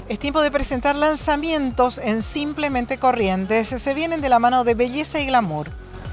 Es tiempo de presentar lanzamientos en Simplemente Corrientes. Se vienen de la mano de Belleza y Glamour.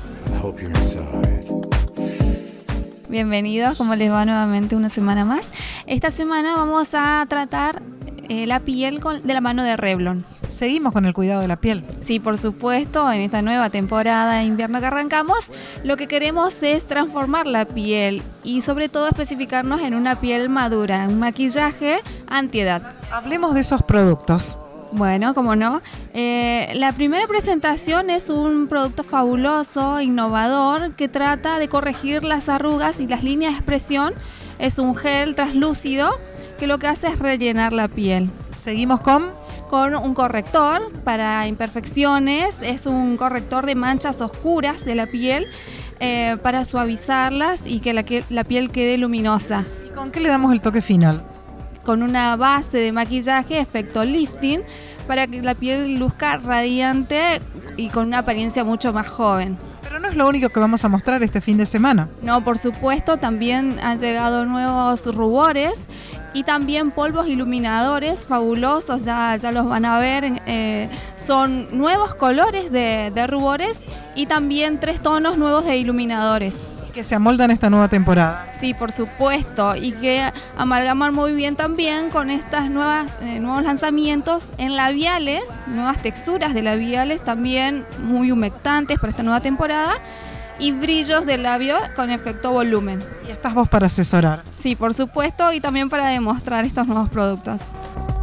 Bienvenidos, ¿cómo les va nuevamente una semana más? Esta semana vamos a tratar la piel de la mano de Revlon. Seguimos con el cuidado de la piel. Sí, por supuesto, en esta nueva temporada de invierno que arrancamos, lo que queremos es transformar la piel y sobre todo especificarnos en una piel madura, un maquillaje antiedad. Hablemos de esos productos. Bueno, cómo no. La primera presentación es un producto fabuloso, innovador, que trata de corregir las arrugas y las líneas de expresión. Es un gel translúcido que lo que hace es rellenar la piel. Seguimos con un corrector para imperfecciones. Es un corrector de manchas oscuras de la piel para suavizarlas y que la piel quede luminosa. ¿Y con qué le damos el toque final? Con una base de maquillaje, efecto lifting, para que la piel luzca radiante y con una apariencia mucho más joven. Pero no es lo único que vamos a mostrar este fin de semana. No, por supuesto, también han llegado nuevos rubores y también polvos iluminadores fabulosos, ya los van a ver. Son nuevos colores de rubores y también 3 tonos nuevos de iluminadores. Que se amoldan esta nueva temporada. Sí, por supuesto, y que amalgaman muy bien también con estas nuevos lanzamientos en labiales, nuevas texturas de labiales también muy humectantes para esta nueva temporada y brillos de labio con efecto volumen. Y estás vos para asesorar. Sí, por supuesto, y también para demostrar estos nuevos productos.